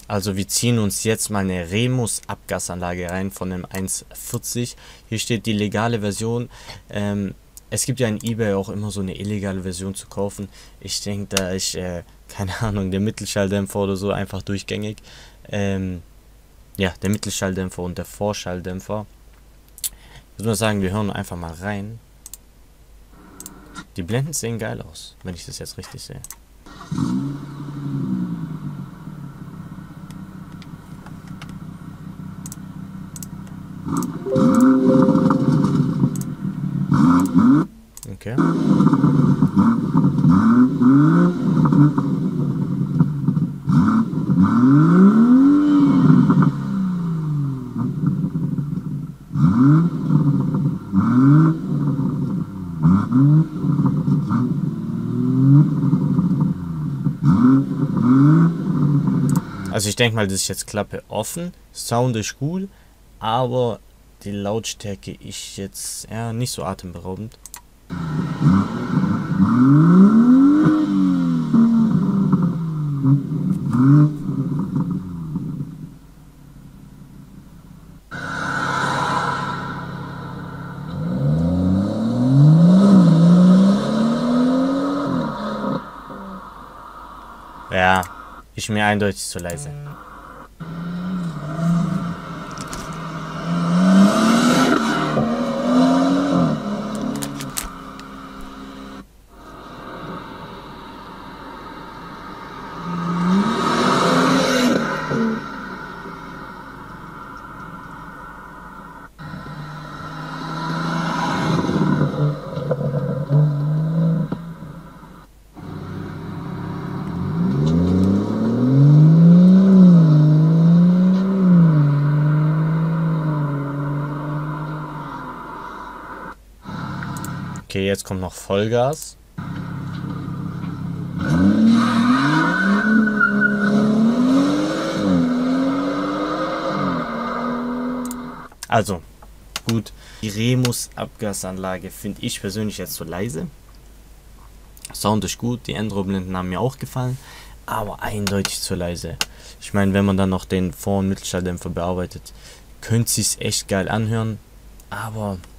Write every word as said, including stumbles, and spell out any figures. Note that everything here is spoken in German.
Also wir ziehen uns jetzt mal eine Remus Abgasanlage rein von einem eins vierzig. Hier steht die legale Version. Ähm, es gibt ja in eBay auch immer so eine illegale Version zu kaufen. Ich denke, da ich, äh, keine Ahnung, der Mittelschalldämpfer oder so einfach durchgängig. Ähm, ja, der Mittelschalldämpfer und der Vorschalldämpfer. Ich würde mal sagen, wir hören einfach mal rein. Die Blenden sehen geil aus, wenn ich das jetzt richtig sehe. Okay. Also ich denke mal, das ist jetzt Klappe offen. Sound ist gut, aber die Lautstärke ist jetzt ja nicht so atemberaubend. Ja, ist mir eindeutig zu leise. Okay, jetzt kommt noch Vollgas. Also, gut. Die Remus Abgasanlage finde ich persönlich jetzt so leise. Sound ist gut, die Endrohblenden haben mir auch gefallen, aber eindeutig zu leise. Ich meine, wenn man dann noch den Vor- und Mittelschalldämpfer bearbeitet, könnte es sich echt geil anhören, aber